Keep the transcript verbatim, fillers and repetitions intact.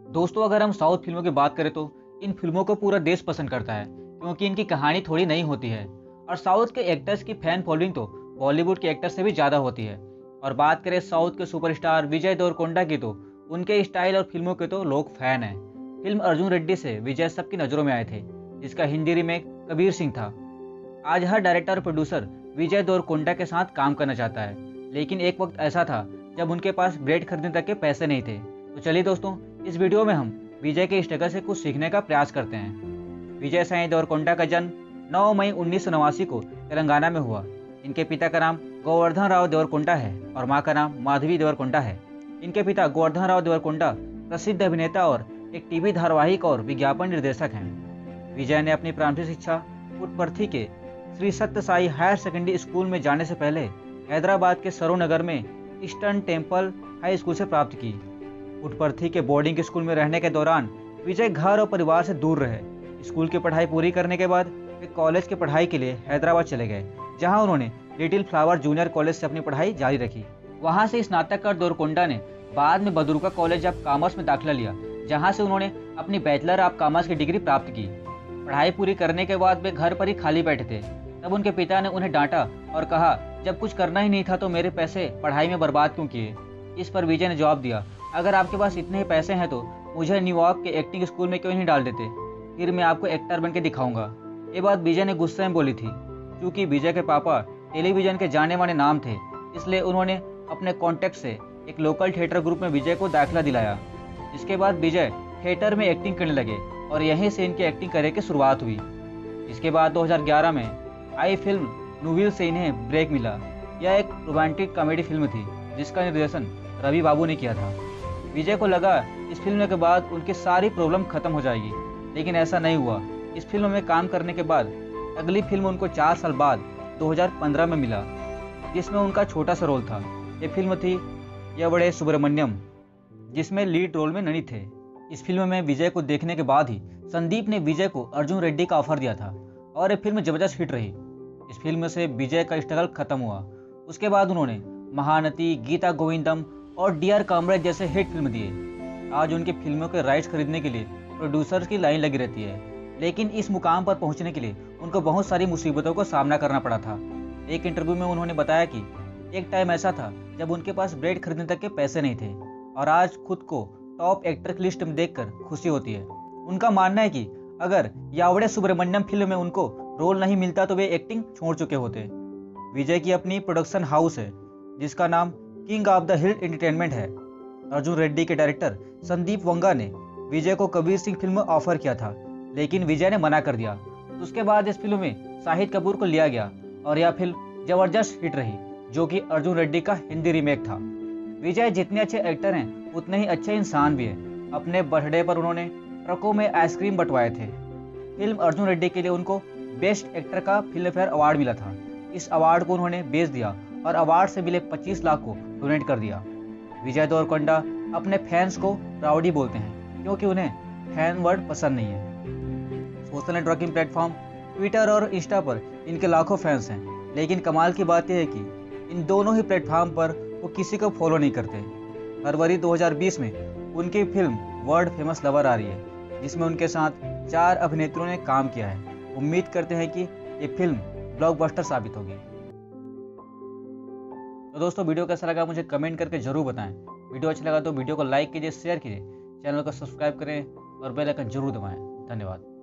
दोस्तों, अगर हम साउथ फिल्मों की बात करें तो इन फिल्मों को पूरा देश पसंद करता है, क्योंकि इनकी कहानी थोड़ी नई होती है। और साउथ के एक्टर्स की फैन फॉलोइंग तो बॉलीवुड के एक्टर्स से भी ज़्यादा होती है। और बात करें साउथ के सुपरस्टार विजय देवरकोंडा की, तो उनके स्टाइल और फिल्मों के तो लोग फैन हैं। फिल्म अर्जुन रेड्डी से विजय सबकी नज़रों में आए थे, जिसका हिंदी रीमेक कबीर सिंह था। आज हर डायरेक्टर और प्रोड्यूसर विजय देवरकोंडा के साथ काम करना चाहता है, लेकिन एक वक्त ऐसा था जब उनके पास ब्रेड खरीदने तक के पैसे नहीं थे। तो चलिए दोस्तों, इस वीडियो में हम विजय के स्ट्रगल से कुछ सीखने का प्रयास करते हैं। विजय साई देवरकोंडा का जन्म नौ मई उन्नीस सौ नवासी को तेलंगाना में हुआ। इनके पिता का नाम गोवर्धन राव देवरकोंडा है और मां का नाम माधवी देवरकोंडा है। इनके पिता गोवर्धन राव देवरकोंडा प्रसिद्ध अभिनेता और एक टीवी धारावाहिक और विज्ञापन निर्देशक हैं। विजय ने अपनी प्रारंभिक शिक्षा पुट्टपर्थी के श्री सत्य साई हायर सेकेंडरी स्कूल में जाने से पहले हैदराबाद के सरोनगर में ईस्टर्न टेम्पल हाई स्कूल से प्राप्त की। पुट्टपर्थी के बोर्डिंग स्कूल में रहने के दौरान विजय घर और परिवार से दूर रहे। स्कूल की पढ़ाई पूरी करने के बाद वे कॉलेज की पढ़ाई के लिए हैदराबाद चले गए, जहां उन्होंने लिटिल फ्लावर जूनियर कॉलेज से अपनी पढ़ाई जारी रखी। वहां से स्नातक कर देवरकोंडा ने बाद में बदरुका कॉलेज ऑफ कॉमर्स में दाखिला लिया, जहां से उन्होंने अपनी बैचलर ऑफ कॉमर्स की डिग्री प्राप्त की। पढ़ाई पूरी करने के बाद वे घर पर ही खाली बैठे थे। तब उनके पिता ने उन्हें डांटा और कहा, जब कुछ करना ही नहीं था तो मेरे पैसे पढ़ाई में बर्बाद क्यों किए। इस पर विजय ने जवाब दिया, अगर आपके पास इतने ही पैसे हैं तो मुझे न्यूयॉर्क के एक्टिंग स्कूल में क्यों नहीं डाल देते, फिर मैं आपको एक्टर बन के दिखाऊंगा। ये बात विजय ने गुस्से में बोली थी। क्योंकि विजय के पापा टेलीविजन के जाने माने नाम थे, इसलिए उन्होंने अपने कॉन्टेक्ट से एक लोकल थिएटर ग्रुप में विजय को दाखिला दिलाया। इसके बाद विजय थिएटर में एक्टिंग करने लगे और यहीं से इनकी एक्टिंग करियर की शुरुआत हुई। इसके बाद दो हज़ार ग्यारह में आई फिल्म नूविल से इन्हें ब्रेक मिला। यह एक रोमांटिक कॉमेडी फिल्म थी, जिसका निर्देशन रवि बाबू ने किया था। विजय को लगा इस फिल्म के बाद उनकी सारी प्रॉब्लम खत्म हो जाएगी, लेकिन ऐसा नहीं हुआ। इस फिल्म में काम करने के बाद अगली फिल्म उनको चार साल बाद दो हज़ार पंद्रह में मिला, जिसमें उनका छोटा सा रोल था। ये फिल्म थी यवड़े सुब्रमण्यम, जिसमें लीड रोल में ननी थे। इस फिल्म में विजय को देखने के बाद ही संदीप ने विजय को अर्जुन रेड्डी का ऑफर दिया था और ये फिल्म जबरदस्त हिट रही। इस फिल्म से विजय का स्ट्रगल खत्म हुआ। उसके बाद उन्होंने महानती, गीता गोविंदम और डियर कॉमरेड जैसे हिट फिल्म दिए। आज उनकी फिल्मों के राइट्स खरीदने के लिए प्रोड्यूसर्स की लाइन लगी रहती है, लेकिन इस मुकाम पर पहुंचने के लिए उनको बहुत सारी मुसीबतों का सामना करना पड़ा था। एक इंटरव्यू में उन्होंने बताया कि एक टाइम ऐसा था जब उनके पास ब्रेड खरीदने तक के पैसे नहीं थे, और आज खुद को टॉप एक्टर की लिस्ट में देखकर खुशी होती है। उनका मानना है कि अगर यावड़े सुब्रमण्यम फिल्म में उनको रोल नहीं मिलता तो वे एक्टिंग छोड़ चुके होते। विजय की अपनी प्रोडक्शन हाउस है, जिसका नाम king of the hill entertainment है। अर्जुन रेड्डी के डायरेक्टर संदीप वंगा ने विजय को कबीर सिंह फिल्म में ऑफर किया था, लेकिन विजय ने मना कर दिया। उसके बाद इस फिल्म में शाहिद कपूर को लिया गया और यह फिल्म जबरदस्त हिट रही, जो कि अर्जुन रेड्डी का हिंदी रीमेक था। विजय जितने अच्छे एक्टर हैं, उतने ही अच्छे इंसान भी हैं। अपने बर्थडे पर उन्होंने ट्रकों में आइसक्रीम बंटवाए थे। फिल्म अर्जुन रेड्डी के लिए उनको बेस्ट एक्टर का फिल्म फेयर अवार्ड मिला था। इस अवार्ड को उन्होंने बेच दिया और अवार्ड से मिले पच्चीस लाख को डोनेट कर दिया। विजय देवरकोंडा अपने फैंस को राउडी बोलते हैं, क्योंकि उन्हें फैन वर्ड पसंद नहीं है। सोशल नेटवर्किंग प्लेटफॉर्म ट्विटर और इंस्टा पर इनके लाखों फैंस हैं, लेकिन कमाल की बात यह है कि इन दोनों ही प्लेटफॉर्म पर वो किसी को फॉलो नहीं करते। फरवरी दो हज़ार बीस में उनकी फिल्म वर्ल्ड फेमस लवर आ रही है, जिसमें उनके साथ चार अभिनेत्रियों ने काम किया है। उम्मीद करते हैं कि ये फिल्म ब्लॉकबस्टर साबित होगी। तो दोस्तों, वीडियो कैसा लगा मुझे कमेंट करके जरूर बताएं। वीडियो अच्छा लगा तो वीडियो को लाइक कीजिए, शेयर कीजिए, चैनल को सब्सक्राइब करें और बेल आइकन जरूर दबाएं। धन्यवाद।